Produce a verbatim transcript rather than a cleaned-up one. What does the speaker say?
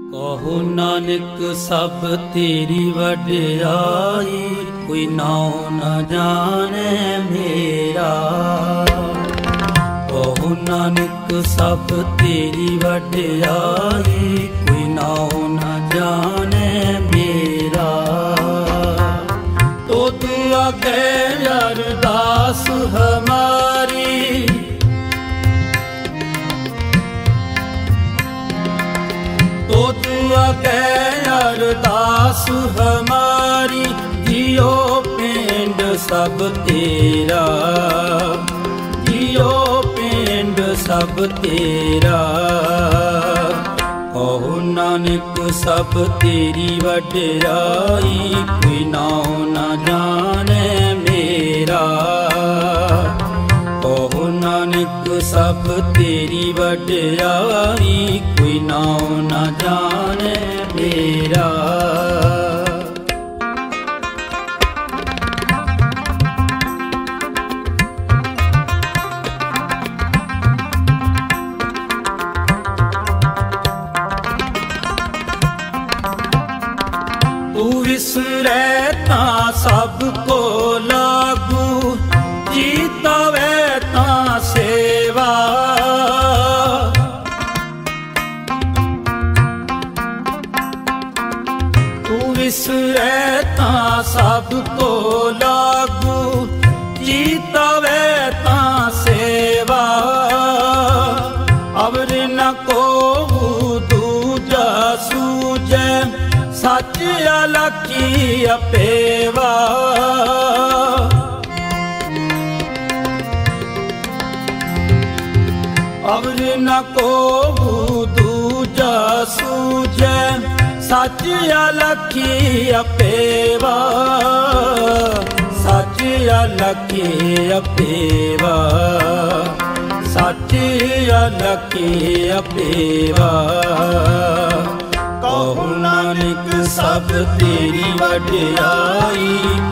कहु नानक सब तेरी वड्याई, कोई नाउ न जाने मेरा। कहु नानक सब तेरी वड्याई, कोई नाउ न जाने मेरा। तो तू आगे अरदास हमारी, तो तू आगे अरदास हमारी। जियो पिंड सब तेरा, जियो पिंड सब तेरा। कहु नानक सब तेरी वड्याई, कोई नाउ न जाने मेरा। कहु नानक सब तेरी वड्याई, कोई नाउ न जाने मेरा। तू विसरै तां सब को लागू, जीता वै तां सेवा। तू विसरै तां सब को लागू, जीता वै तां सेवा। अवर न को दूजा सूझै, सच अलखी अपेवा। अवर न को दूजा सूझै, सच अलखी अपेवा। सच अलखी अपेवा, सच अलखी अपेवा। कहु नानक सब तेरी वड्याई,